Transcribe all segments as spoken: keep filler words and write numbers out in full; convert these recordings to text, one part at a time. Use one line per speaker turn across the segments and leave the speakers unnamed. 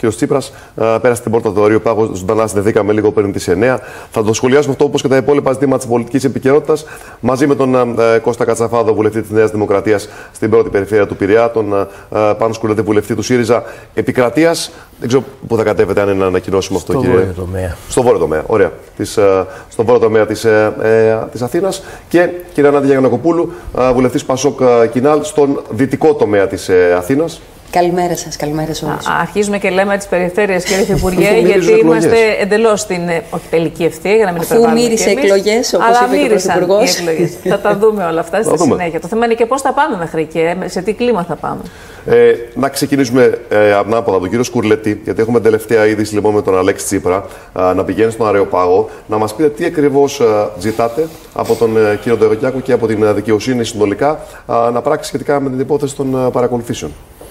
κ. Τσίπρας πέρασε την πόρτα του Αερίου Πάγου, ζωντανά συνδεθήκαμε λίγο πριν τις εννιά. Θα το σχολιάσουμε αυτό όπως και τα υπόλοιπα ζητήματα της πολιτικής επικαιρότητας μαζί με τον Κώστα Κατσαφάδο, βουλευτή της Νέας Δημοκρατίας στην πρώτη περιφέρεια του Πειραιά, τον Πάνο Σκουλέτη, βουλευτή του ΣΥΡΙΖΑ Επικρατείας. Δεν ξέρω πού θα κατέβετε, αν είναι να ανακοινώσουμε αυτό,
στο
κύριε.
Βόρειο τομέα.
Στο βόρειο τομέα, ωραία. Της, στον βόρειο τομέα της, ε, της Αθήνας. Και κυρία Νάντια Γιαννακοπούλου, βουλευτής Πασόκ Κινάλ, στον δυτικό τομέα της ε, Αθήνας.
Καλημέρα σας, καλημέρα σε όλους.
Αρχίζουμε και λέμε τις περιφέρειες, κύριε Υφυπουργέ, γιατί είμαστε εντελώς στην όχι, τελική ευθεία, για να μην υπερβάλλουμε.
Αφού μύρισε εκλογές, όπως
αλλά
είπε και ο Πρωθυπουργός.
Θα τα δούμε όλα αυτά στη συνέχεια. Το θέμα είναι και πώς θα πάμε μέχρι εκεί, σε τι κλίμα θα πάμε.
Ε, να ξεκινήσουμε ε, ανάποδα από τον κύριο Σκουρλέτη, γιατί έχουμε τελευταία είδηση λοιπόν με τον Αλέξη Τσίπρα ε, να πηγαίνει στον Αεραιοπάγο. Να μας πείτε τι ακριβώς ε, ζητάτε από τον ε, κύριο Ντογιάκο και από την ε, δικαιοσύνη συνολικά ε, να πράξει σχετικά με την υπόθεση των ε, παρακολουθήσεων.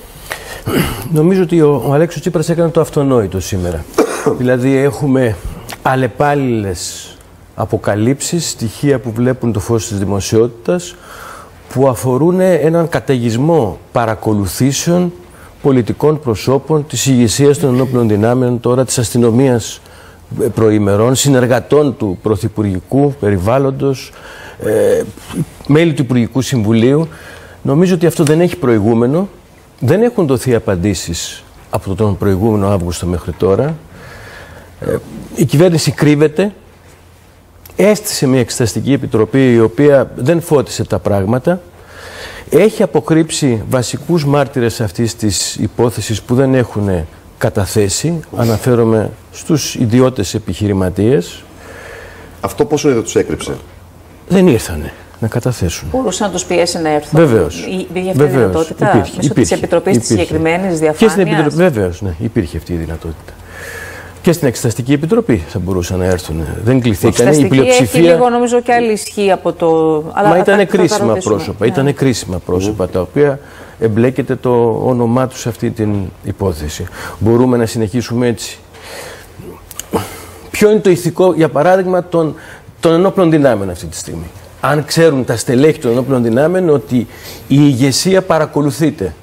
Νομίζω ότι ο, ο Αλέξης Τσίπρας έκανε το αυτονόητο σήμερα. Δηλαδή έχουμε αλλεπάλληλες αποκαλύψεις, στοιχεία που βλέπουν το φως της δημοσιότητας, που αφορούν έναν καταιγισμό παρακολουθήσεων πολιτικών προσώπων, της ηγεσίας των ενόπλων δυνάμεων, τώρα της αστυνομίας προημερών, συνεργατών του Πρωθυπουργικού Περιβάλλοντος, ε, μέλη του Υπουργικού Συμβουλίου. Νομίζω ότι αυτό δεν έχει προηγούμενο. Δεν έχουν δοθεί απαντήσεις από τον προηγούμενο Αύγουστο μέχρι τώρα. Ε, η κυβέρνηση κρύβεται. Έστησε μια εξεταστική επιτροπή η οποία δεν φώτισε τα πράγματα. Έχει αποκρύψει βασικούς μάρτυρες αυτής της υπόθεσης που δεν έχουν καταθέσει. Αναφέρομαι στους ιδιώτες επιχειρηματίες.
Αυτό πόσο είδε τους έκρυψε?
Δεν ήρθανε να καταθέσουν.
Μπορούσε να τους πιέσει να έρθουν.
Βεβαίως.
Υπήρχε αυτή η δυνατότητα
υπήρχε,
μέσω της Επιτροπής της συγκεκριμένης διαφάνειας.
Και στην Επιτροπή, βεβαίως, ναι, υπήρχε αυτή η δυνατότητα. Και στην Εξεταστική Επιτροπή θα μπορούσαν να έρθουν. Δεν κληθήκανε. Η πλειοψηφία.
Έχει λίγο νομίζω και άλλη ισχύ από το.
Αλλά μα ήταν κρίσιμα πρόσωπα. Ναι. Ήταν κρίσιμα πρόσωπα mm. τα οποία εμπλέκεται το όνομά τους σε αυτή την υπόθεση. Μπορούμε να συνεχίσουμε έτσι. Ποιο είναι το ηθικό, για παράδειγμα, των, των ενόπλων δυνάμεων αυτή τη στιγμή? Αν ξέρουν τα στελέχη των ενόπλων δυνάμεων ότι η ηγεσία παρακολουθείται.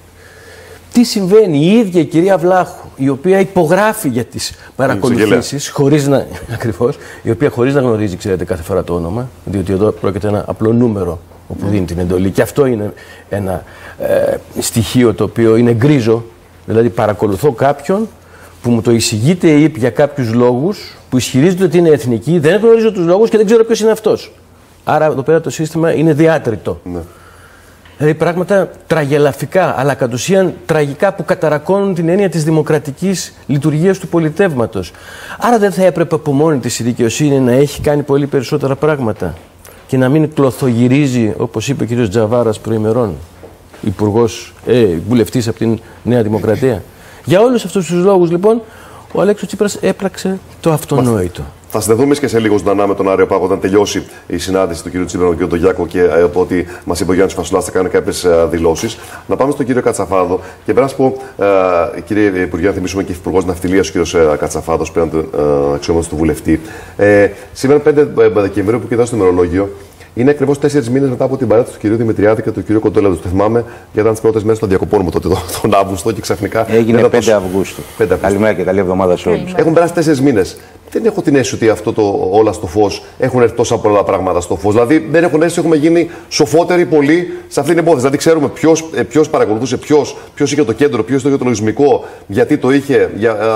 Τι συμβαίνει? Η ίδια η κυρία Βλάχου, η οποία υπογράφει για τις παρακολουθήσεις, χωρίς να, ακριβώς, η οποία χωρίς να γνωρίζει, ξέρετε, κάθε φορά το όνομα, διότι εδώ πρόκειται ένα απλό νούμερο όπου δίνει την εντολή. Και αυτό είναι ένα ε, στοιχείο το οποίο είναι γκρίζο. Δηλαδή παρακολουθώ κάποιον που μου το εισηγείται ή για κάποιους λόγους, που ισχυρίζεται ότι είναι εθνική, δεν γνωρίζω τους λόγους και δεν ξέρω ποιος είναι αυτός. Άρα εδώ πέρα το σύστημα είναι διάτριτο. Ναι. Δηλαδή πράγματα τραγελαφικά, αλλά κατ' ουσίαν τραγικά, που καταρακώνουν την έννοια της δημοκρατικής λειτουργίας του πολιτεύματος. Άρα δεν θα έπρεπε από μόνη της η δικαιοσύνη να έχει κάνει πολύ περισσότερα πράγματα και να μην κλωθογυρίζει, όπως είπε ο κ. Τζαβάρας προημερών, υπουργός, ε, βουλευτής από την Νέα Δημοκρατία. Για όλους αυτούς τους λόγους, λοιπόν, ο Αλέξης Τσίπρας έπραξε το αυτονόητο.
Θα συνδεθούμε και σε λίγο ζωντανά με τον Αεραιοπάγο όταν τελειώσει η συνάντηση του κ. Τσίπρα με τον κ. Ντογιάκο και από ό,τι μας είπε ο Γιάννης Φασουλάς θα κάνουν κάποιες δηλώσεις. Να πάμε στον κ. Κατσαφάδο και πρέπει να σας πω, ε, κύριε Υπουργέ, να θυμίσουμε και Υπουργός Ναυτιλίας ο κ. Κατσαφάδος, πέραν του ε, αξιώματος του βουλευτή. Ε, σήμερα πέντε Δεκεμβρίου που κοιτάω στο ημερολόγιο, είναι ακριβώς τέσσερις μήνες μετά από την παράτηση του κ. Δημητριάδη και του κ. Κοντόλα. Το θυμάμαι, γιατί ήταν τις πρώτες μέρες των διακοπών μου τότε, τον Αύγουστο, και ξαφνικά.
Έγινε πέντε τόσο... Αυγούστου. Καλημέρα και καλή εβδομάδα σε όλους.
Έχουν περάσει τέσσερις μήνες. Δεν έχω την αίσθηση ότι αυτό το όλα στο φως έχουν έρθει τόσα πολλά πράγματα στο φως. Δηλαδή, δεν έχουν αίσθηση ότι έχουμε γίνει σοφότεροι πολύ σε αυτήν την υπόθεση. Δηλαδή, ξέρουμε ποιος παρακολουθούσε, ποιος είχε το κέντρο, ποιος είχε το λογισμικό, γιατί το είχε,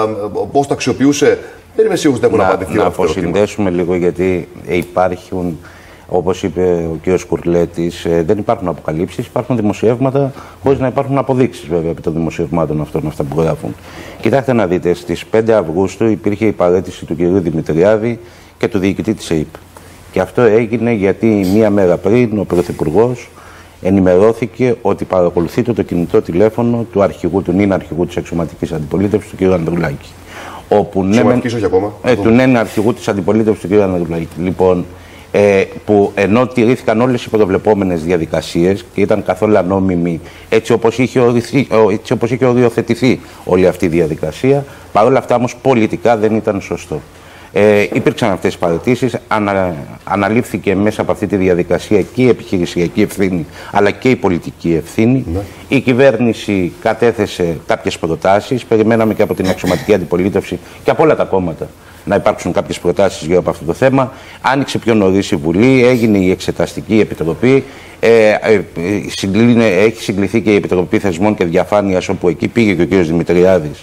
πώς το αξιοποιούσε. Δεν είμαι σίγουρος ότι έχουν απαντηθεί.
Να αποσυνδέσουμε λίγο, γιατί υπάρχουν. Όπως είπε ο κ. Σκουρλέτης, ε, δεν υπάρχουν αποκαλύψεις, υπάρχουν δημοσιεύματα χωρίς να υπάρχουν αποδείξεις βέβαια επί των δημοσιευμάτων αυτών, αυτά που γράφουν. Κοιτάξτε να δείτε, στις πέντε Αυγούστου υπήρχε η παραίτηση του κ. Δημητριάδη και του διοικητή της ΕΥΠ. Και αυτό έγινε γιατί μία μέρα πριν ο Πρωθυπουργός ενημερώθηκε ότι παρακολουθείται το κινητό τηλέφωνο του αρχηγού, του νυν αρχηγού της αξιωματικής αντιπολίτευσης, του κ. Ανδρουλάκη. Όπου ναι,
όχι ακόμα.
Ε, του νυν αρχηγού της αντιπολίτευσης, του κ. Ανδρουλάκη. Λοιπόν, Ε, που ενώ τηρήθηκαν όλες οι προβλεπόμενες διαδικασίες και ήταν καθόλου ανόμιμοι, έτσι όπως είχε, οριθεί, έτσι όπως είχε οριοθετηθεί όλη αυτή η διαδικασία, παρόλα αυτά όμως πολιτικά δεν ήταν σωστό. Ε, υπήρξαν αυτές τις παραιτήσεις, ανα, αναλήφθηκε μέσα από αυτή τη διαδικασία και η επιχειρησιακή ευθύνη αλλά και η πολιτική ευθύνη. Ναι. Η κυβέρνηση κατέθεσε κάποιες προτάσεις, περιμέναμε και από την αξιωματική αντιπολίτευση και από όλα τα κόμματα να υπάρξουν κάποιες προτάσεις γύρω από αυτό το θέμα. Άνοιξε πιο νωρίς η Βουλή, έγινε η Εξεταστική Επιτροπή, ε, ε, συγκλίνε, έχει συγκληθεί και η Επιτροπή Θεσμών και Διαφάνειας, όπου εκεί πήγε και ο κ. Δημητριάδης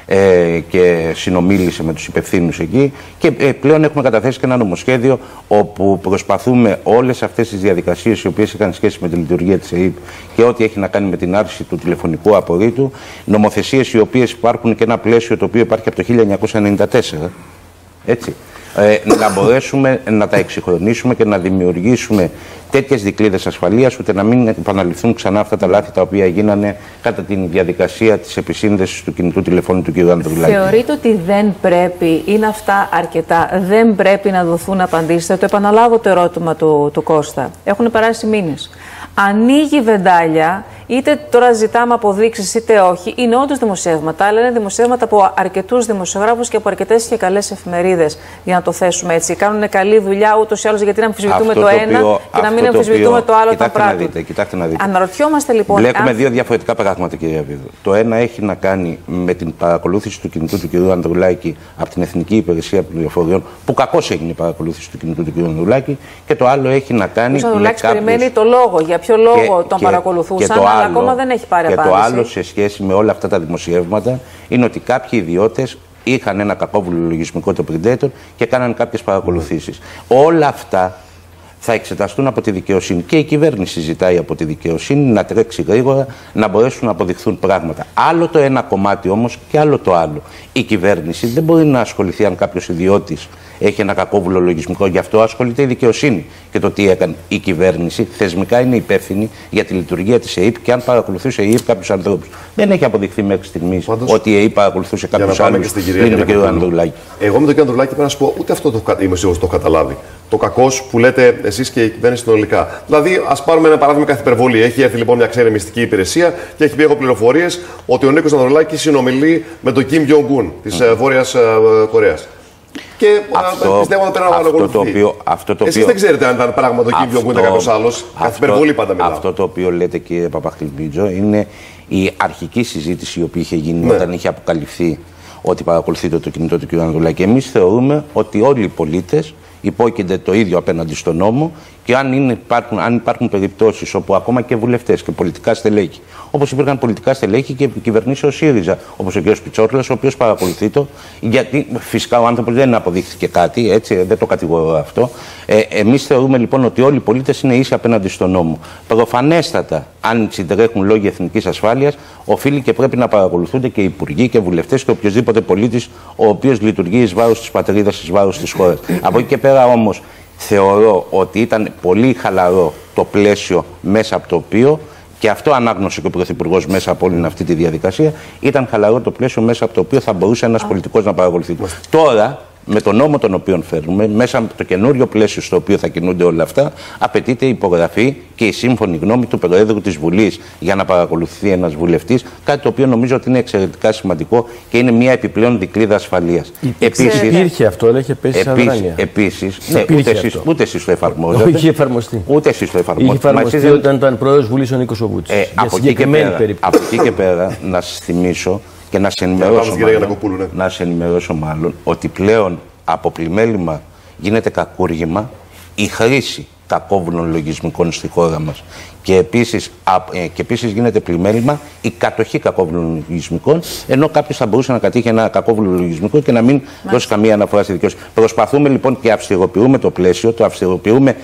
ε, και συνομίλησε με τους υπευθύνους εκεί. Και ε, πλέον έχουμε καταθέσει και ένα νομοσχέδιο όπου προσπαθούμε όλες αυτές τις διαδικασίες οι οποίες είχαν σχέση με τη λειτουργία της ΕΥΠ και ό,τι έχει να κάνει με την άρση του τηλεφωνικού απορρίτου, νομοθεσίες οι οποίες υπάρχουν και ένα πλαίσιο το οποίο υπάρχει από το χίλια εννιακόσια ενενήντα τέσσερα. Έτσι, ε, να μπορέσουμε να τα εξυγχρονίσουμε και να δημιουργήσουμε τέτοιες δικλείδες ασφαλείας, ώστε να μην επαναληφθούν ξανά αυτά τα λάθη τα οποία γίνανε κατά τη διαδικασία της επισύνδεσης του κινητού τηλεφώνου του κ. Ανδρουλάκη.
Θεωρείτε ότι δεν πρέπει, είναι αυτά αρκετά, δεν πρέπει να δοθούν απαντήσεις? Θα το επαναλάβω το ερώτημα του, του Κώστα. Έχουν περάσει μήνες. Ανοίγει βεντάλια, είτε τώρα ζητάμε αποδείξεις είτε όχι, είναι όντως δημοσιεύματα, αλλά είναι δημοσιεύματα από αρκετούς δημοσιογράφους και από αρκετές και καλές εφημερίδες, για να το θέσουμε έτσι. Κάνουν καλή δουλειά ούτως ή άλλως, γιατί να αμφισβητούμε το, το ένα οποίο, και να μην αμφισβητούμε το άλλο όταν πράττουν.
Κοιτάξτε να δείτε.
Αναρωτιόμαστε λοιπόν.
Βλέπουμε
αν...
δύο διαφορετικά πράγματα, κυρία Βίδου. Το ένα έχει να κάνει με την παρακολούθηση του κινητού του κ. Ανδρουλάκη από την Εθνική Υπηρεσία Πληροφοριών, που κακώς έγινε η παρακολούθηση του κινητού του κ. Ανδρουλάκη, και το άλλο έχει να κάνει. Ο
Ανδρουλάκης περιμένει το λόγο. Για ποιο λόγο και, τον και, παρακολουθούσαν, και αλλά άλλο, ακόμα δεν έχει πάρει
και
απάντηση.
Και το άλλο σε σχέση με όλα αυτά τα δημοσιεύματα είναι ότι κάποιοι ιδιώτες είχαν ένα κακόβουλο λογισμικό, το Predator, και κάναν κάποιες παρακολουθήσεις. Όλα αυτά θα εξεταστούν από τη δικαιοσύνη. Και η κυβέρνηση ζητάει από τη δικαιοσύνη να τρέξει γρήγορα, να μπορέσουν να αποδειχθούν πράγματα. Άλλο το ένα κομμάτι όμως και άλλο το άλλο. Η κυβέρνηση δεν μπορεί να ασχοληθεί αν κάποιος ιδιώτης έχει ένα κακόβουλο λογισμικό. Γι' αυτό ασχολείται η δικαιοσύνη. Και το τι έκανε η κυβέρνηση θεσμικά είναι υπεύθυνη για τη λειτουργία της ΕΥΠ και αν παρακολουθούσε η ΕΥΠ κάποιους ανθρώπους. Δεν έχει αποδειχθεί μέχρι στιγμής ότι η ΕΥΠ παρακολουθούσε κάποιους άλλους πριν τον κ. Ανδρουλάκη.
Εγώ με τον κ. Ανδρουλάκη πρέπει να σου πω, ούτε αυτό το, είμαι σίγουρος το έχω καταλάβει. Το κακός που λέτε εσείς και η κυβέρνηση συνολικά. Δηλαδή, ας πάρουμε ένα παράδειγμα κάθε υπερβολή. Έχει έρθει λοιπόν μια ξένη μυστική υπηρεσία και έχει πει: έχω πληροφορίες ότι ο Νίκος Ανδρουλάκης συνομιλεί με τον Κιμ Τζονγκ Ουν της mm. Βόρειας Κορέας. Και
αυτό,
πιστεύω ότι πρέπει να
ανακολουθεί.
Εσείς δεν ξέρετε αν ήταν πράγμα το Κιμ Τζονγκ Ουν ή κάποιος άλλος. Κάθε υπερβολή πάντα μιλάω.
Αυτό το οποίο λέτε, κύριε Παπαχτυλμίτζο, είναι η αρχική συζήτηση η οποία είχε γίνει ναι. όταν είχε αποκαλυφθεί ότι παρακολουθείται το κινητό του κ. Ανδρουλάκη. Εμείς θεωρούμε ότι όλοι οι πολίτες υπόκεινται το ίδιο απέναντι στον νόμο και αν, είναι, υπάρχουν, αν υπάρχουν περιπτώσεις όπου ακόμα και βουλευτές και πολιτικά στελέχη, όπως υπήρχαν πολιτικά στελέχη και κυβερνήσει ο ΣΥΡΙΖΑ, όπως ο κ. Πιτσόρλας, ο οποίος παρακολουθεί το, γιατί φυσικά ο άνθρωπος δεν αποδείχθηκε κάτι, έτσι, δεν το κατηγορώ αυτό. Ε, εμείς θεωρούμε λοιπόν ότι όλοι οι πολίτες είναι ίσοι απέναντι στον νόμο. Προφανέστατα, αν συντρέχουν λόγοι εθνικής ασφάλειας, οφείλει και πρέπει να παρακολουθούνται και υπουργοί και βουλευτές και οποιοδήποτε πολίτης ο οποίος λειτουργεί εις βάρος της πατρίδας, εις βάρος της χώρας. Από εκεί και πέρα όμως, θεωρώ ότι ήταν πολύ χαλαρό το πλαίσιο μέσα από το οποίο, και αυτό ανάγνωσε και ο Πρωθυπουργός μέσα από όλη αυτή τη διαδικασία, ήταν χαλαρό το πλαίσιο μέσα από το οποίο θα μπορούσε ένας πολιτικός να παρακολουθεί. Τώρα, με τον νόμο τον οποίο φέρνουμε, μέσα από το καινούριο πλαίσιο στο οποίο θα κινούνται όλα αυτά, απαιτείται η υπογραφή και η σύμφωνη γνώμη του Προέδρου της Βουλής για να παρακολουθεί ένας βουλευτής, κάτι το οποίο νομίζω ότι είναι εξαιρετικά σημαντικό και είναι μια επιπλέον δικλείδα ασφαλείας.
Επίσης, υπήρχε αυτό, αλλά είχε πέσει σαν δράνεια.
Επίσης, ναι, ούτε, εσείς, ούτε εσείς το εφαρμόζετε.
Είχε εφαρμοστεί.
Ούτε εσείς το εφαρμόζετε.
Είχε εφαρμοστεί δεν... όταν ήταν Πρόεδρος Βουλής ο Νίκος Οβούτσης. Ε,
από, εκεί και πέρα, από εκεί και πέρα να σας θυμίσω και να σε ενημερώσω, μάλλον, ναι. να σε ενημερώσω μάλλον ότι πλέον από πλημέλημα γίνεται κακούργημα η χρήση κακόβουλων λογισμικών στη χώρα μας. Και επίσης, και επίσης γίνεται πλημέλημα η κατοχή κακόβουλων λογισμικών, ενώ κάποιος θα μπορούσε να κατήχει ένα κακόβουλο λογισμικό και να μην Μάλιστα. δώσει καμία αναφορά στη δικαιοσύνη. Προσπαθούμε λοιπόν και αυστηροποιούμε το πλαίσιο, το αυστηροποιούμε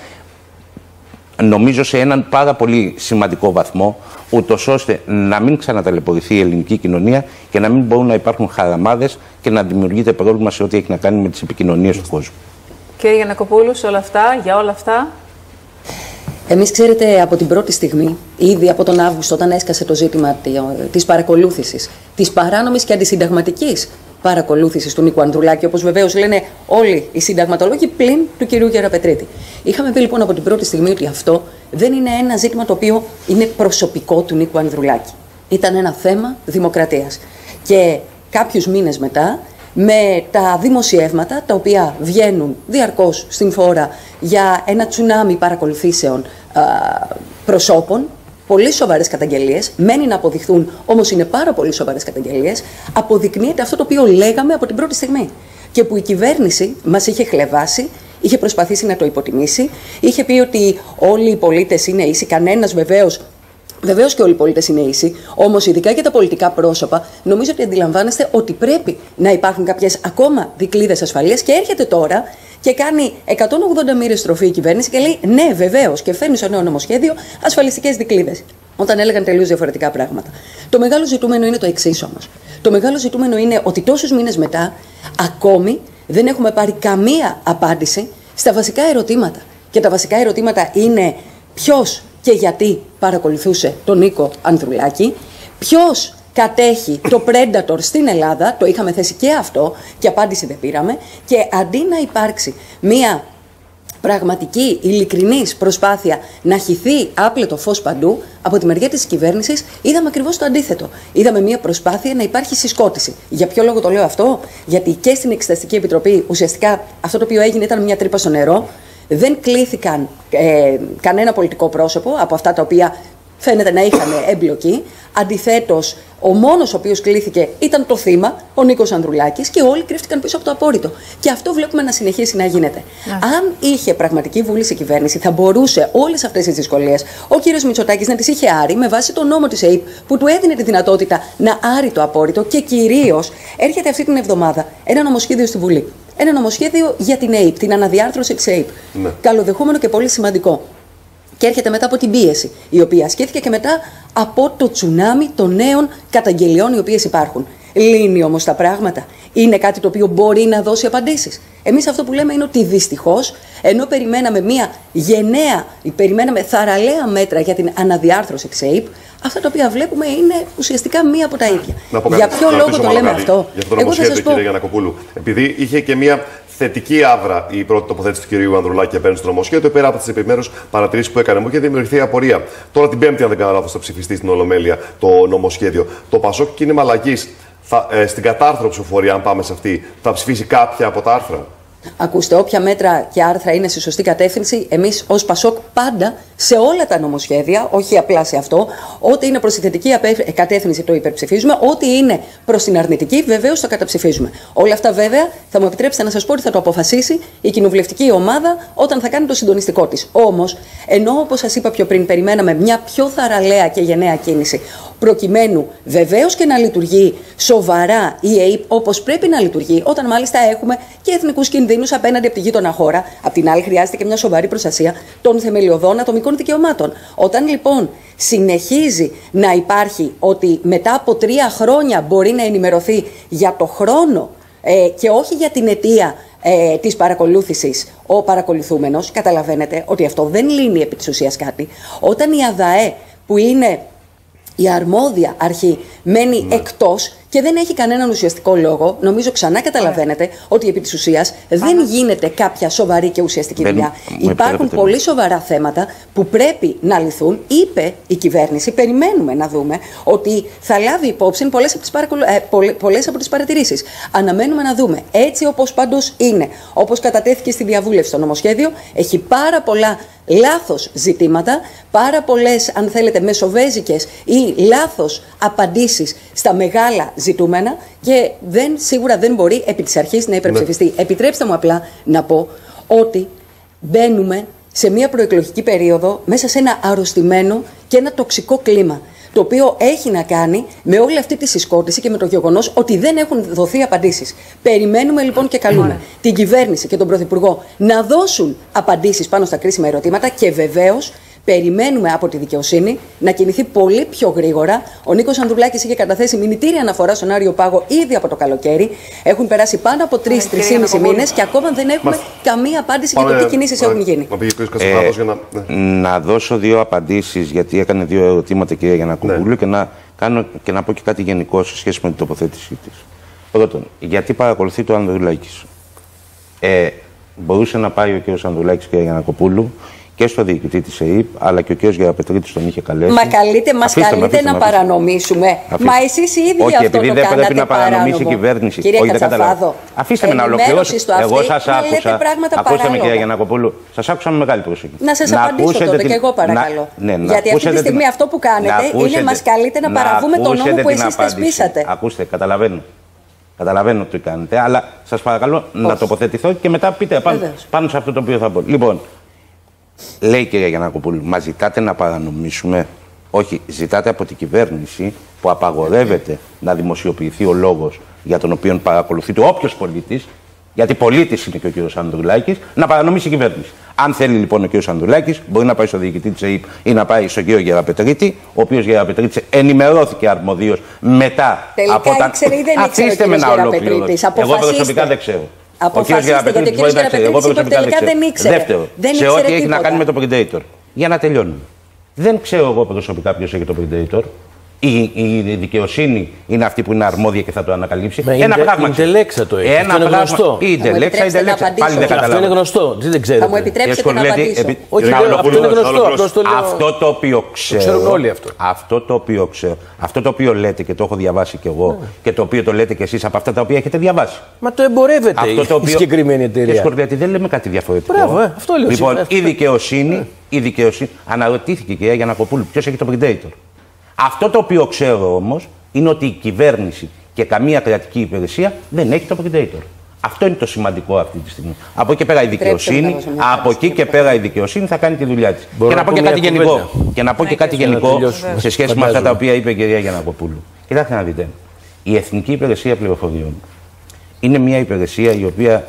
νομίζω σε έναν πάρα πολύ σημαντικό βαθμό, ούτως ώστε να μην ξαναταλαιπωρηθεί η ελληνική κοινωνία και να μην μπορούν να υπάρχουν χαραμάδες και να δημιουργείται πρόβλημα σε ό,τι έχει να κάνει με τις επικοινωνίες του κόσμου.
Κύριε Γιαννακοπούλου, σε όλα αυτά, για όλα αυτά.
Εμείς, ξέρετε, από την πρώτη στιγμή, ήδη από τον Αύγουστο, όταν έσκασε το ζήτημα της παρακολούθησης, της παράνομης και αντισυνταγματικής παρακολούθησης του Νίκου Ανδρουλάκη, όπως βεβαίως λένε όλοι οι συνταγματολόγοι πλην του κυρίου Γεραπετρίτη. Είχαμε πει λοιπόν από την πρώτη στιγμή ότι αυτό δεν είναι ένα ζήτημα το οποίο είναι προσωπικό του Νίκου Ανδρουλάκη. Ήταν ένα θέμα δημοκρατίας. Και κάποιους μήνες μετά με τα δημοσιεύματα τα οποία βγαίνουν διαρκώς στην φόρα για ένα τσουνάμι παρακολουθήσεων α, προσώπων. Πολύ σοβαρές καταγγελίες, μένει να αποδειχθούν, όμως είναι πάρα πολύ σοβαρές καταγγελίες. Αποδεικνύεται αυτό το οποίο λέγαμε από την πρώτη στιγμή. Και που η κυβέρνηση μας είχε χλευάσει, είχε προσπαθήσει να το υποτιμήσει, είχε πει ότι όλοι οι πολίτες είναι ίσοι, κανένας βεβαίως. Βεβαίως και όλοι οι πολίτες είναι ίσοι, όμως ειδικά για τα πολιτικά πρόσωπα, νομίζω ότι αντιλαμβάνεστε ότι πρέπει να υπάρχουν κάποιες ακόμα δικλείδες ασφαλείας και έρχεται τώρα και κάνει εκατόν ογδόντα μοίρες στροφή η κυβέρνηση και λέει ναι, βεβαίως, και φέρνει στο νέο νομοσχέδιο ασφαλιστικές δικλείδες. Όταν έλεγαν τελείως διαφορετικά πράγματα. Το μεγάλο ζητούμενο είναι το εξής όμως. Το μεγάλο ζητούμενο είναι ότι τόσους μήνες μετά ακόμη δεν έχουμε πάρει καμία απάντηση στα βασικά ερωτήματα. Και τα βασικά ερωτήματα είναι ποιος και γιατί παρακολουθούσε τον Νίκο Ανδρουλάκη, ποιος κατέχει το Predator στην Ελλάδα, το είχαμε θέσει και αυτό και απάντηση δεν πήραμε, και αντί να υπάρξει μία πραγματική, ειλικρινής προσπάθεια να χυθεί άπλετο φως παντού, από τη μεριά της κυβέρνησης είδαμε ακριβώς το αντίθετο. Είδαμε μία προσπάθεια να υπάρχει συσκότηση. Για ποιο λόγο το λέω αυτό? Γιατί και στην Εξεταστική Επιτροπή ουσιαστικά αυτό το οποίο έγινε ήταν μια τρύπα στο νερό. Δεν κλήθηκαν ε, κανένα πολιτικό πρόσωπο από αυτά τα οποία φαίνεται να είχαν εμπλοκή. Αντιθέτως, ο μόνος ο οποίος κλήθηκε ήταν το θύμα, ο Νίκος Ανδρουλάκης, και όλοι κρύφτηκαν πίσω από το απόρριτο. Και αυτό βλέπουμε να συνεχίσει να γίνεται. Yeah. Αν είχε πραγματική βούληση η κυβέρνηση, θα μπορούσε όλες αυτές τις δυσκολίες ο κύριος Μητσοτάκης να τις είχε άρει με βάση τον νόμο της ΕΕΠ που του έδινε τη δυνατότητα να άρει το απόρριτο, και κυρίως έρχεται αυτή την εβδομάδα ένα νομοσχέδιο στη Βουλή. Ένα νομοσχέδιο για την ΕΕΠ, την αναδιάρθρωση της ΕΕΠ. Ναι. Καλοδεχούμενο και πολύ σημαντικό. Και έρχεται μετά από την πίεση, η οποία ασκήθηκε και μετά από το τσουνάμι των νέων καταγγελιών οι οποίες υπάρχουν. Λύνει όμως τα πράγματα? Είναι κάτι το οποίο μπορεί να δώσει απαντήσεις? Εμείς αυτό που λέμε είναι ότι δυστυχώς, ενώ περιμέναμε μια γενναία, περιμέναμε θαραλέα μέτρα για την αναδιάρθρωση της ΕΕΠ, αυτά τα οποία βλέπουμε είναι ουσιαστικά μία από τα ίδια. Για ποιο λόγο το λέμε
κάτι,
αυτό?
Για αυτό το νομοσχέδιο, κύριε Γιαννακοπούλου. Επειδή είχε και μία θετική άβρα η πρώτη τοποθέτηση του κυρίου Ανδρουλάκη απέναντι στο νομοσχέδιο, πέρα από τις επιμέρους παρατηρήσεις που έκανε, μου είχε δημιουργηθεί απορία. Τώρα την Πέμπτη, αν δεν κάνω λάθος, θα ψηφιστεί στην Ολομέλεια το νομοσχέδιο. Το Πασόκ Κίνημα Αλλαγής, ε, στην κατάρθρο ψηφοφορία, αν πάμε σε αυτή, θα ψηφίσει κάποια από τα άρθρα?
Ακούστε, όποια μέτρα και άρθρα είναι στη σωστή κατεύθυνση, εμείς ως Πασόκ πάντα σε όλα τα νομοσχέδια, όχι απλά σε αυτό, ό,τι είναι προς τη θετική κατεύθυνση το υπερψηφίζουμε, ό,τι είναι προς την αρνητική βεβαίως το καταψηφίζουμε. Όλα αυτά βέβαια θα μου επιτρέψετε να σας πω ότι θα το αποφασίσει η κοινοβουλευτική ομάδα όταν θα κάνει το συντονιστικό της. Όμως, ενώ όπως σας είπα πιο πριν, περιμέναμε μια πιο θαραλέα και γενναία κίνηση, προκειμένου βεβαίως και να λειτουργεί σοβαρά η ΕΕΠ όπως πρέπει να λειτουργεί, όταν μάλιστα έχουμε και εθνικούς κινδύνους απέναντι από τη γείτονα χώρα. Απ' την άλλη, χρειάζεται και μια σοβαρή προστασία των θεμελιωδών ατομικών δικαιωμάτων. Όταν λοιπόν συνεχίζει να υπάρχει ότι μετά από τρία χρόνια μπορεί να ενημερωθεί για το χρόνο ε, και όχι για την αιτία ε, της παρακολούθησης ο παρακολουθούμενος, καταλαβαίνετε ότι αυτό δεν λύνει επί της ουσίας κάτι. Όταν η ΑΔΑΕ, που είναι η αρμόδια αρχή, μένει ναι. εκτός και δεν έχει κανέναν ουσιαστικό λόγο, νομίζω ξανά καταλαβαίνετε yeah. ότι επί της ουσίας δεν yeah. γίνεται κάποια σοβαρή και ουσιαστική δουλειά. Υπάρχουν πολύ σοβαρά θέματα που πρέπει να λυθούν. Είπε η κυβέρνηση, περιμένουμε να δούμε, ότι θα λάβει υπόψη πολλές από τις, παρακολου... ε, πολλές από τις παρατηρήσεις. Αναμένουμε να δούμε. Έτσι όπως πάντως είναι, όπως κατατέθηκε στη διαβούλευση στο νομοσχέδιο, έχει πάρα πολλά λάθος ζητήματα, πάρα πολλές, αν θέλετε, μεσοβέζικες ή λάθος απαντήσεις στα μεγάλα ζητούμενα, και δεν, σίγουρα δεν μπορεί επί της αρχής να υπερψηφιστεί. Ναι. Επιτρέψτε μου απλά να πω ότι μπαίνουμε σε μια προεκλογική περίοδο μέσα σε ένα αρρωστημένο και ένα τοξικό κλίμα, το οποίο έχει να κάνει με όλη αυτή τη συσκότηση και με το γεγονός ότι δεν έχουν δοθεί απαντήσεις. Περιμένουμε λοιπόν και καλούμε mm. την κυβέρνηση και τον Πρωθυπουργό να δώσουν απαντήσεις πάνω στα κρίσιμα ερωτήματα, και βεβαίως περιμένουμε από τη δικαιοσύνη να κινηθεί πολύ πιο γρήγορα. Ο Νίκος Ανδρουλάκης είχε καταθέσει μηνυτήρια αναφορά στον Άριο Πάγο ήδη από το καλοκαίρι. Έχουν περάσει πάνω από τρεις με τρεις μήνες και ακόμα δεν έχουμε Μα... καμία απάντηση Πάμε... για το τι κινήσεις Μα... έχουν γίνει.
Ε, για να... Ναι. να δώσω δύο απαντήσεις, γιατί έκανε δύο ερωτήματα, κυρία Γιαννακοπούλου, ναι. και, να κάνω, και να πω και κάτι γενικό σε σχέση με την τοποθέτησή της. Πρώτον, γιατί παρακολουθεί το Ανδρουλάκης? Ε, μπορούσε να πάει ο κ. Ανδρουλάκης, κυρία Γιαννακοπούλου, και στο διοικητή της ΕΥΠ, αλλά και ο κ. Γεραπετρίτης τον είχε καλέσει.
Μα καλείτε, μας
Αφήστε
καλείτε
με,
να
με,
παρανομήσουμε.
Αφήστε.
Μα εσείς οι ίδιοι
Όχι,
αυτό
επειδή
το
δεν
κάνατε
πρέπει να παρανομήσει
παράνομο.
η κυβέρνηση.
Κύριε
Όχι,
Κατσαφάδο,
αφήστε με να ολοκληρώσω. Εγώ σας άκουσα. Ακούστε με, κυρία Γιαννακοπούλου, σας άκουσα με μεγάλη προσοχή.
Να σας απαντήσω τότε
την...
και εγώ παρακαλώ.
Να... Ναι,
γιατί αυτή τη στιγμή την... αυτό που κάνετε είναι μας καλείτε να, να παραβούμε τον νόμο που εσείς θεσπίσατε.
Ακούστε, καταλαβαίνω. Καταλαβαίνω τι κάνετε, αλλά σας παρακαλώ Όχι. να τοποθετηθώ και μετά πείτε πάνω, πάνω σε αυτό το οποίο θα πω. Λοιπόν, λέει η κυρία Γιαννακοπούλου, μα ζητάτε να παρανομήσουμε. Όχι, ζητάτε από την κυβέρνηση που απαγορεύεται να δημοσιοποιηθεί ο λόγος για τον οποίο παρακολουθείται όποιος πολίτης, γιατί πολίτης είναι και ο κύριος Ανδρουλάκης, να παρανομήσει η κυβέρνηση. Αν θέλει λοιπόν ο κύριος Ανδρουλάκης, μπορεί να πάει στο διοικητή της ΕΥΠ ή να πάει στον κύριο Γεραπετρίτη, ο οποίος Γεραπετρίτης ενημερώθηκε αρμοδίως μετά
Τελικά
από τα.
Ήξερε ή δεν ήξερε
Αφήστε με να ολοκληρώσω. Εγώ προσωπικά δεν ξέρω.
Αποφασίστε, γιατί ο κύριος Γεραπετρίτης είπε τελικά δεν ήξερε.
Δεύτερο,
δεν
σε
ήξερε
ό,τι έχει
τίποτα.
να κάνει με το Predator. Για να τελειώνουμε. Δεν ξέρω εγώ προσωπικά ποιος έχει το Predator. Η, η δικαιοσύνη είναι αυτή που είναι αρμόδια και θα το ανακαλύψει.
Με
ένα
η
πράγμα.
Η Ντελέξα το έχει.
Ένα
αυτό είναι
πράγμα.
γνωστό.
Η Ντελέξα, η Ντελέξα. Πάλι δεν καταλαβαίνω.
Αυτό είναι γνωστό. Τι δεν ξέρετε.
Θα μου επιτρέψετε να απαντήσω.
Επι... Όχι, να αυτό είναι γνωστό.
Αυτό, αυτό το οποίο ξέρω.
Το ξέρουν όλοι αυτό.
Αυτό το οποίο ξέρω. Αυτό το οποίο λέτε και το έχω διαβάσει κι εγώ mm. και το οποίο το λέτε κι εσείς από αυτά τα οποία έχετε διαβάσει.
Μα το εμπορεύεται αυτό το οποίο... η συγκεκριμένη εταιρεία.
Γιατί δεν λέμε κάτι διαφορετικό.
Μπράβο, ε, αυτό λέω.
Λοιπόν, η δικαιοσύνη, η δικαιοσύνη. Αναρωτήθηκε η κυρία Γιαννακοπούλου ποιος έχει το Predator. Αυτό το οποίο ξέρω όμως είναι ότι η κυβέρνηση και καμία κρατική υπηρεσία δεν έχει το Predator. Αυτό είναι το σημαντικό αυτή τη στιγμή. Από εκεί πέρα η δικαιοσύνη, από εκεί και πέρα η δικαιοσύνη θα κάνει τη δουλειά της. Και να πω και κάτι γενικό. Και να πω και κάτι γενικό σε σχέση με αυτά τα οποία είπε η κυρία Γιαννακοπούλου. Κοιτάξτε να δείτε. Η Εθνική Υπηρεσία Πληροφοριών είναι μια υπηρεσία η οποία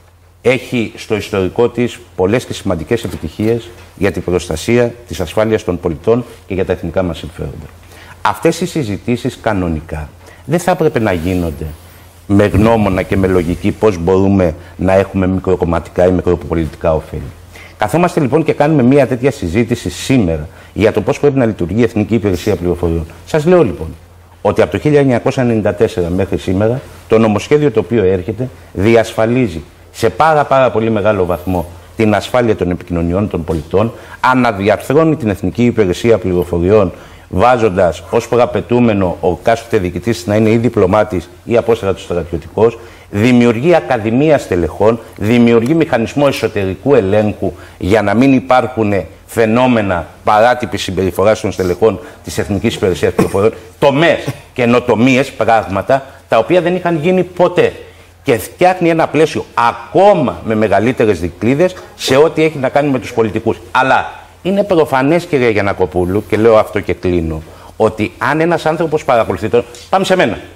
έχει στο ιστορικό της πολλές και σημαντικές επιτυχίες για την προστασία της ασφάλειας των πολιτών και για τα εθνικά μας συμφέροντα. Αυτές οι συζητήσεις κανονικά δεν θα έπρεπε να γίνονται με γνώμονα και με λογική πώς μπορούμε να έχουμε μικροκομματικά ή μικροπολιτικά ωφέλη. Καθόμαστε λοιπόν και κάνουμε μια τέτοια συζήτηση σήμερα για το πώς πρέπει να λειτουργεί η Εθνική Υπηρεσία Πληροφοριών. Σας λέω λοιπόν ότι από το χίλια εννιακόσια ενενήντα τέσσερα μέχρι σήμερα το νομοσχέδιο το οποίο έρχεται διασφαλίζει σε πάρα πάρα πολύ μεγάλο βαθμό την ασφάλεια των επικοινωνιών των πολιτών, αναδιαρθρώνει την Εθνική Υπηρεσία Πληροφοριών, βάζοντας ως προαπαιτούμενο ο κάστοτε διοικητής να είναι ή διπλωμάτης ή απόστρατος στρατιωτικός, δημιουργεί ακαδημία στελεχών, δημιουργεί μηχανισμό εσωτερικού ελέγχου για να μην υπάρχουν φαινόμενα παράτυπης συμπεριφοράς των στελεχών της Εθνικής Υπηρεσίας Πληροφοριών, τομές, καινοτομίες, πράγματα τα οποία δεν είχαν γίνει ποτέ. Και φτιάχνει ένα πλαίσιο ακόμα με μεγαλύτερες δικλείδες σε ό,τι έχει να κάνει με τους πολιτικούς. Αλλά είναι προφανές, κυρία Γιαννακοπούλου, και λέω αυτό και κλείνω, ότι αν ένας άνθρωπος παρακολουθεί το... Πάμε σε μένα.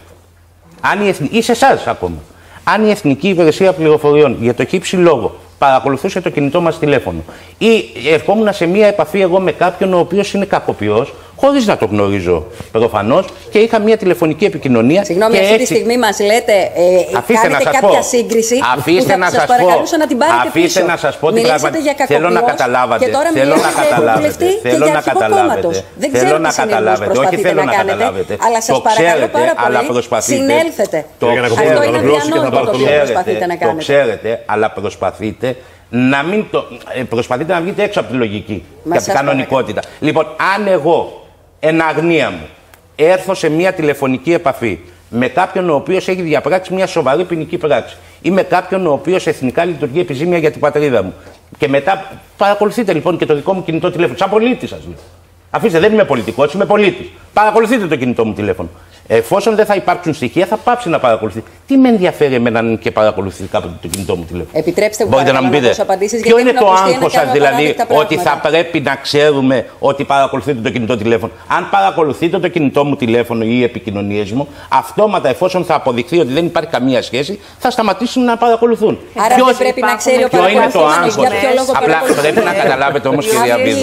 Αν η εθνική... ή σε εσάς ακόμα. Αν η Εθνική Υπηρεσία Πληροφοριών για το χύψη λόγο παρακολουθούσε το κινητό μας τηλέφωνο ή ερχόμουν σε μία επαφή εγώ με κάποιον ο οποίος είναι κακοποιός, χωρίς να το γνωρίζω προφανώς, και είχα μία τηλεφωνική επικοινωνία.
Συγγνώμη,
και
αυτή
έτσι...
τη στιγμή μας λέτε, ε,
αφήστε
κάνετε
να σας
κάποια
πω.
σύγκριση
Αφήστε
που θα
να
σας
σας
παρακαλούσα
πω.
να την πάρετε
Αφήστε
πίσω.
να σας πω την
Μιλήσατε για
Θέλω να
κακοποιός
καταλάβετε.
και τώρα
Θέλω να
μιλήσατε για
καταλάβετε.
βουλευτή και
Θέλω
για
να
αρχηγό
καταλάβετε.
κόμματος. Δεν
Θέλω
ξέρω
να
τι συνήθως
καταλάβετε. Όχι,
προσπαθείτε
θέλω
να
να
κάνετε,
καταλάβετε.
αλλά σας παρακαλώ πάρα
αλλά
πολύ,
προσπαθείτε.
συνέλθετε. Αυτό είναι αδιανόητο το οποίο προσπαθείτε να κάνετε.
Το ξέρετε, αλλά προσπαθείτε να μην το. Προσπαθείτε να βγείτε έξω από τη λογική και από την κανονικότητα. Λοιπόν, αν εγώ εν αγνία μου έρθω σε μια τηλεφωνική επαφή με κάποιον ο οποίος έχει διαπράξει μια σοβαρή ποινική πράξη ή με κάποιον ο οποίος εθνικά λειτουργεί επιζήμια για την πατρίδα μου και μετά παρακολουθείτε λοιπόν και το δικό μου κινητό τηλέφωνο, σαν πολίτης σας λέω. Αφήστε, δεν είμαι πολιτικός, είμαι πολίτης. Παρακολουθείτε το κινητό μου τηλέφωνο. Εφόσον δεν θα υπάρξουν στοιχεία, θα πάψει να παρακολουθεί. Τι με ενδιαφέρει εμένα αν και παρακολουθεί κάποτε το κινητό μου τηλέφωνο.
Επιτρέψτε μου
Μπορείτε να μου πείτε.
Απαντήσεις,
ποιο είναι το άγχος σας, δηλαδή, ότι θα πρέπει να ξέρουμε ότι παρακολουθείτε το κινητό τηλέφωνο. Αν παρακολουθείτε το κινητό μου τηλέφωνο ή οι επικοινωνίες μου, αυτόματα εφόσον θα αποδειχθεί ότι δεν υπάρχει καμία σχέση, θα σταματήσουν να παρακολουθούν.
Άρα δεν πρέπει να ξέρει ο παρακολουθής για ποιο λόγο
Απλά πρέπει να καταλάβετε όμως, κυρία Μπίδου.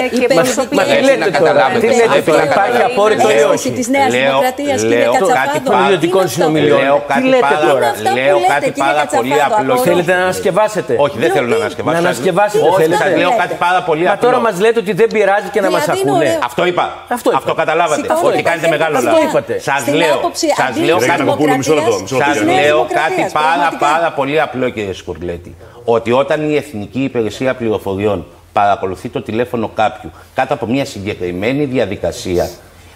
Πρέπει να καταλάβετε.
Υπάρχει απόρριτο ή όχι.
Λέω κάτι
πολιτικών συνομιλιών.
Τι λέτε τώρα. Λέω κάτι πάρα πολύ απλό.
Θέλετε να ανασκευάσετε.
Όχι, δεν θέλω να ανασκευάσω.
Να ανασκευάσετε.
Σας λέω κάτι πάρα πολύ απλό.
Μα τώρα μας λέτε ότι δεν πειράζει και να μας ακούνε.
Αυτό είπα. Αυτό καταλάβατε. Ότι κάνετε μεγάλο λάθος. Σας λέω. Σας λέω κάτι πάρα πάρα πολύ απλό, κύριε Σκουρλέτη. Ότι όταν η Εθνική Υπηρεσία Πληροφοριών παρακολουθεί το τηλέφωνο κάποιου κάτω από μια συγκεκριμένη διαδικασία.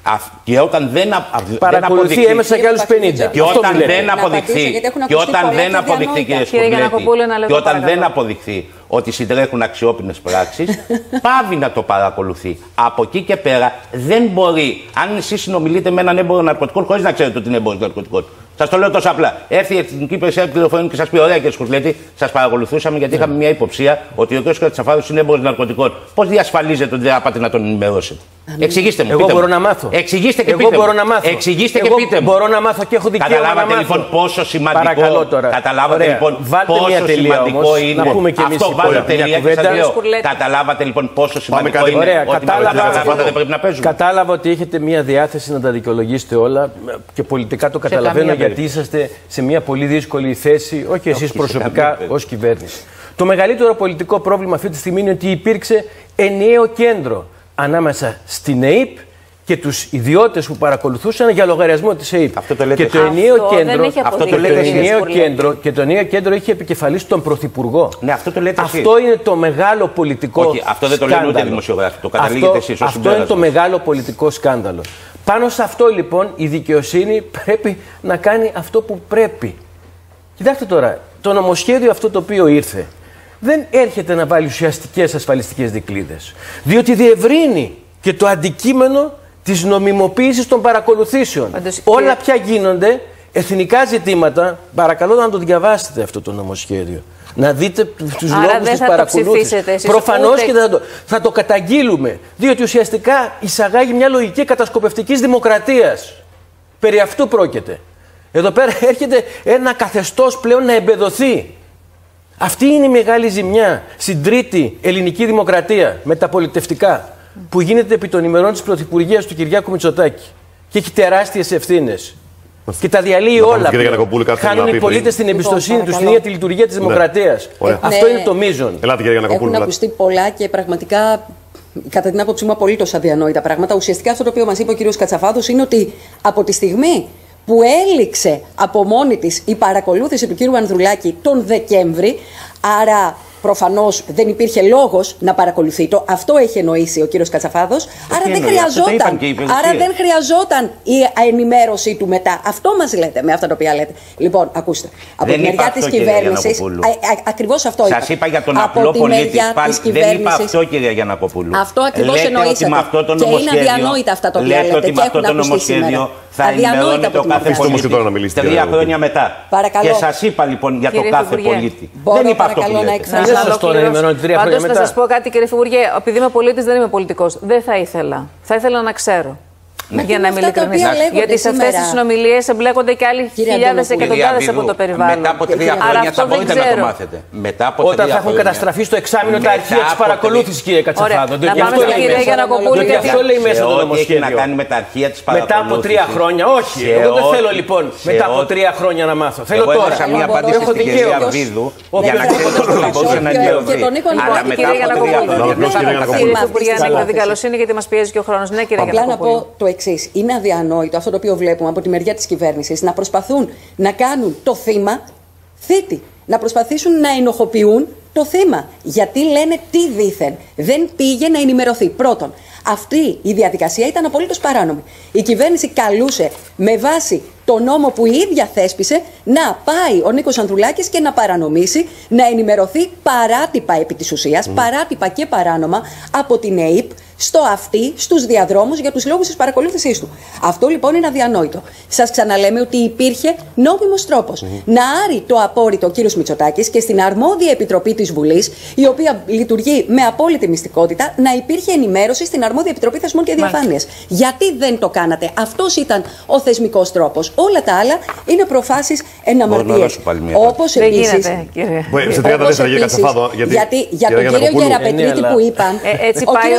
Και όταν δεν, δεν αποδειχθεί.
Έμεσα και άλλους πενήντα.
Και όταν δεν αποδειχθεί. Και όταν δεν αποδειχθεί, κύριε Σκουρλέτη, και όταν δεν αποδειχθεί ότι συντρέχουν αξιόπινες πράξεις, πάβει να το παρακολουθεί. Από εκεί και πέρα δεν μπορεί, αν εσείς συνομιλείτε με έναν έμπορο ναρκωτικών, χωρίς να ξέρετε ότι είναι έμπορος ναρκωτικών. Σας το λέω τόσο απλά. Έρθει η Εθνική Υπηρεσία Πληροφοριών και σας πει: ωραία, κύριε Σκουρλέτη, σας παρακολουθούσαμε γιατί είχαμε μια υποψία ότι ο κ. Κατσαφάδος είναι έμπορος ναρκωτικών. Πώς διασφαλίζετε ότι δεν θα πάτε να τον ενημερώσετε? Εξηγήστε μου.
Εγώ
πείτε
μπορώ
μου.
να μάθω.
Εξηγήστε και
Εγώ
πείτε
μπορώ
μου.
να μάθω.
Εξηγήστε
Εγώ
και πείτε μου.
Μπορώ να μάθω και έχω δικαίωμα.
Καταλάβατε
να μάθω.
λοιπόν πόσο σημαντικό,
Παρακαλώ τώρα.
Καταλάβατε
Ωραία.
λοιπόν
Βάλτε
πόσο
μια τελεία
σημαντικό
όμως,
είναι.
να πούμε και εμείς
Αυτό βάλτε τελεία και σας λέω. Καταλάβατε λοιπόν πόσο σημαντικό
κάτι.
είναι.
Ωραία,
ότι
κατάλαβα,
δεν πρέπει να παίζουμε.
κατάλαβα ότι έχετε μια διάθεση να τα δικαιολογήσετε όλα και πολιτικά το καταλαβαίνω γιατί είσαστε σε μια πολύ δύσκολη θέση, όχι εσείς προσωπικά ως κυβέρνηση. Το μεγαλύτερο πολιτικό πρόβλημα αυτή τη στιγμή είναι ότι υπήρξε ενιαίο κέντρο ανάμεσα στην ΕΥΠ και τους ιδιώτες που παρακολουθούσαν για λογαριασμό της ΕΥΠ.
Αυτό το λέτε
και το
εσείς.
ενιαίο
Αυτό
κέντρο,
δεν έχει
αυτό το
αποδειχθεί,
λέτε
κύριε
ενιαίο
Σκουρλέτη.
κέντρο και το ενιαίο κέντρο είχε επικεφαλής τον Πρωθυπουργό.
Ναι, αυτό το λέτε εσείς.
Αυτό είναι το μεγάλο πολιτικό
Όχι, αυτό δεν το λένε ούτε
σκάνδαλο.
δημοσιογράφοι. Το καταλήγετε
Αυτό-
εσείς ως
Αυτό είναι
συμπέρασμα.
το μεγάλο πολιτικό σκάνδαλο. Πάνω σε αυτό λοιπόν η δικαιοσύνη πρέπει να κάνει αυτό που πρέπει. Κοιτάξτε τώρα, το νομοσχέδιο αυτό το οποίο ήρθε δεν έρχεται να βάλει ουσιαστικές ασφαλιστικές δικλείδες. Διότι διευρύνει και το αντικείμενο της νομιμοποίησης των παρακολουθήσεων.
Πάντως,
Όλα
κύριε...
πια γίνονται εθνικά ζητήματα. Παρακαλώ να το διαβάσετε αυτό το νομοσχέδιο. Να δείτε τους
Άρα
λόγους
δεν
της
θα το
παρακολούθησης.
ψηφίσετε εσείς,
Προφανώς
ούτε-
και θα το, θα το καταγγείλουμε. Διότι ουσιαστικά εισαγάγει μια λογική κατασκοπευτικής δημοκρατίας. Περί αυτού πρόκειται. Εδώ πέρα έρχεται ένα καθεστώς πλέον να εμπεδοθεί. Αυτή είναι η μεγάλη ζημιά στην τρίτη ελληνική δημοκρατία με τα πολιτευτικά που γίνεται επί των ημερών της Πρωθυπουργίας του Κυριάκου Μητσοτάκη και έχει τεράστιες ευθύνες. Και τα διαλύει όλα.
κύριε
πλέον.
Γιαννακοπούλου, κάτι θέλει
Χάνουν
να
οι
πει
πολίτες
πριν.
την εμπιστοσύνη
Λοιπόν,
τους στην
παρακαλώ.
ίδια τη λειτουργία της δημοκρατίας.
Ωραία.
Αυτό
Ναι.
είναι το μείζον.
Ελάτε, κύριε Γιαννακοπούλου.
Έχουν
ελάτε.
ακουστεί πολλά και πραγματικά, κατά την άποψή μου, απολύτως αδιανόητα πράγματα. Ουσιαστικά αυτό το οποίο μας είπε ο κ. Κατσαφάδος είναι ότι από τη στιγμή που έληξε από μόνη της η παρακολούθηση του κ. Ανδρουλάκη τον Δεκέμβρη, άρα προφανώς δεν υπήρχε λόγος να παρακολουθεί το. Αυτό έχει εννοήσει ο κύριος Κατσαφάδος. Άρα δεν,
εννοεί, αυτό το είπαν
χρειαζόταν,
και οι υπηρεσίες.
άρα δεν χρειαζόταν η ενημέρωσή του μετά. Αυτό μας λέτε με αυτά τα οποία λέτε. Λοιπόν, ακούστε. Από
Δεν
τη μεριά
είπα
της
αυτό, κύριε
κυβέρνησης.
Γιαννακοπούλου.
Ακριβώς αυτό είπα.
Σας είπα για τον
Από
απλό
τη
πολίτη.
μεριά
Πάλι
της
δεν είπα
κυβέρνησης.
αυτό, κυρία Γιαννακοπούλου.
Αυτό ακριβώς
Λέτε
εννοήσατε.
ότι με αυτό το
Και είναι
νομοσχέδιο,
αδιανόητα αυτά τα οποία
λέτε
λέτε
ότι
και
με αυτό
έχουν
το
ακουστεί
νομοσχέδιο
σήμερα.
θα
Αδιανόητα
ενημερώνεται
από
ο
τη
κάθε
δημοκρατία.
πολίτης
τώρα να μιλήσετε,
τρία
κύριε
χρόνια μετά.
Παρακαλώ.
Και σας είπα λοιπόν για το
Κύριε
κάθε
Υπουργέ,
πολίτη.
μπορώ,
Δεν είπα αυτό που
παρακαλώ, να
λέτε.
εκφράσω-
Είναι σωστό να ενημερώνετε τρία χρόνια
Πάντως,
μετά.
να σας πω κάτι, κύριε Υπουργέ, επειδή είμαι πολίτης, δεν είμαι πολιτικός. Δεν θα ήθελα. Θα ήθελα να ξέρω.
Μα
Για
τι
να
είναι
είμαι
αυτά τα
ειλικρινής.
οποία λέγονται
Γιατί σε αυτές
σήμερα.
τις συνομιλίες εμπλέκονται και άλλοι
Κύριε
χιλιάδες,
Αντωνοπούλου.
εκατοντάδες από το περιβάλλον.
Μετά από τρία
Άρα
χρόνια
αυτό
θα
δεν
μπορείτε να το
ξέρω.
μάθετε. Μετά από
Όταν
τρία
θα έχουν
χρόνια.
καταστραφεί στο εξάμεινο τα
Μετά
αρχεία της
από
παρακολούθησης, κύριε Κατσαφάδο.
Ωραία.
Διότι
Να
αυτό
πάμε στην
λέει
κυρία
μέσα.
Γιαννακοπούλου,
Διότι
γιατί
αυτό λέει μέσα
Σε
το
ό,τι έχει
νομοσχέδιο.
να κάνει με τα αρχεία της
Μετά από
παρακολούθησης.
τρία χρόνια, όχι.
Σε
Εγώ δεν
ό,τι-
θέλω λοιπόν
σε
μετά από
ό,τι-
τρία χρόνια να μάθω. Θέλω
Εγώ
τώρα.
έδωσα μια
Μπορώ,
απάντηση
έχω
στην
δικαίωμα.
κυρία Βίδου
Ο
για να
οποίος
ξέρετε
θα
ότι
το
μπορούσε να
και-
ενδιαφερθεί.
και τον Νίκο
Αλλά
Λιβάδη,
μετά
κύριε
από τρία
Γιαννακοπούλου.
χρόνια.
Απλώς, κύριε Γιαννακοπούλου.
Κύριε Υπουργέ,
Στην
αν έχετε
κατάσταση.
δικαιοσύνη, γιατί μας πιέζει και ο χρόνος. Ναι, κύριε
Απλά να
Γιαννακοπούλου.
πω το εξής. Είναι αδιανόητο αυτό το οποίο βλέπουμε από τη μεριά της κυβέρνησης να προσπαθούν να κάνουν το θύμα θήτη. Να προσπαθήσουν να ενοχοποιούν το θύμα. Γιατί λένε τι δήθεν. Δεν πήγε να ενημερωθεί. Πρώτον, αυτή η διαδικασία ήταν απολύτως παράνομη. Η κυβέρνηση καλούσε με βάση το νόμο που η ίδια θέσπισε να πάει ο Νίκος Ανδρουλάκης και να παρανομήσει, να ενημερωθεί παράτυπα επί της ουσίας, παράτυπα και παράνομα από την ΕΥΠ στο αυτή, στους διαδρόμους για τους λόγους της παρακολούθησής του. Αυτό λοιπόν είναι αδιανόητο. Σας ξαναλέμε ότι υπήρχε νόμιμος τρόπος να άρει το απόρριτο ο κύριος Μητσοτάκης και στην αρμόδια επιτροπή της Βουλής, η οποία λειτουργεί με απόλυτη μυστικότητα, να υπήρχε ενημέρωση στην αρμόδια επιτροπή θεσμών και διαφάνειας. Γιατί δεν το κάνατε? Αυτός ήταν ο θεσμικός τρόπος. Όλα τα άλλα είναι προφάσεις εναμαρτίες. Όπως
Δεν
επίσης.
γίνεται, κύριε.
Σε τριάντα
Όπως
δεύτερα, κύριε
επίσης,
Κατσαφάδο, γιατί-
γιατί για
κύριε
τον κύριο
Γιαννακοπούλου.
Γεραπετρίτη
Ε, ναι, αλλά-
που είπαν.
Ε, έτσι
ο
πάει
κύριος-
όμως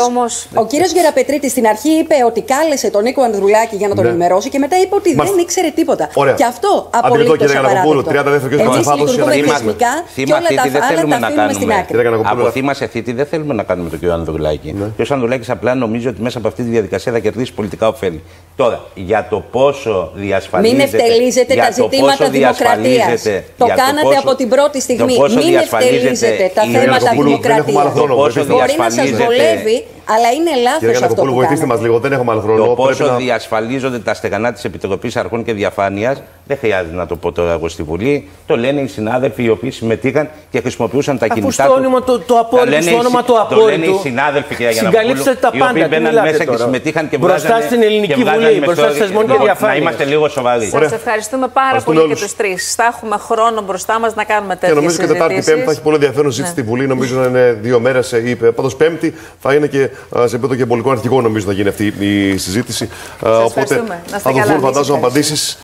Ο κύριος Γεραπετρίτης στην αρχή είπε ότι κάλεσε τον Νίκο Ανδρουλάκη για να τον
ναι.
ενημερώσει και μετά είπε ότι
Μας...
δεν ήξερε τίποτα.
Ωραία.
Και αυτό
Αντιληπτό,
απολύτως
κύριε Γιαννακοπούλου.
απαράδεκτο.
τριάντα δεύτερα
Εμείς
κύριε
λειτουργούμε
Γιαννακοπούλου.
θεσμικά και όλα τα
δεν
άλλα
θέλουμε
τα
να
αφήνουμε στην
κάνουμε.
άκρη.
Από θύμα σε θήτη δεν θέλουμε να κάνουμε τον κύριο Ανδρουλάκη. Ναι. Ο κύριος Ανδρουλάκης απλά νομίζει ότι μέσα από αυτή τη διαδικασία θα κερδίσει πολιτικά ωφέλη. Τώρα, για το πόσο διασφαλίζεται.
Μην ευτελίζετε τα ζητήματα δημοκρατίας. Το κάνατε από την πρώτη στιγμή. Μην ευτελίζετε τα θέματα δημοκρατίας. Μπορεί να σας βολεύει, αλλά είναι λάθος αυτό που
βοηθήστε μας λίγο, δεν έχουμε άλλο χρόνο.
Το πόσο να... διασφαλίζονται τα στεγανά της Επιτροπής Αρχών και Διαφάνειας, δεν χρειάζεται να το πω τώρα εγώ στη Βουλή. Το λένε οι συνάδελφοι οι οποίοι συμμετείχαν και χρησιμοποιούσαν τα
Αφού
κινητά
στο
του.
όνομα το, το απόρριτο, στο όνομα του απόρριτου.
Το λένε οι συνάδελφοι, κυρία Γιαννακοπούλου, οι οποίοι μπαίναν μέσα και συμμετείχαν και βγάζανε.
Μπροστά στην Ελληνική Βουλή, μπροστά στις θεσμών και διαφάνειες.
Να είμαστε λίγο σοβαροί.
Σας ευχαριστούμε πάρα πολύ και τους τρεις. Θα έχουμε χρόνο μπροστά μας να κάνουμε τέτοιες συζητήσεις.
Και νομίζω και Τετάρτη Πέμπτη θα έχει πολύ ενδιαφέρον συζήτηση στη Βουλή. Νομίζω να είναι δύο μέρες. Πάντως Πέμπτη θα είναι και σε επίπεδο και εμπολικών αρχηγών, νομίζω να γίνει αυτή η συζήτηση. Οπότε θα δοθούν, φαντάζομαι, απαντήσεις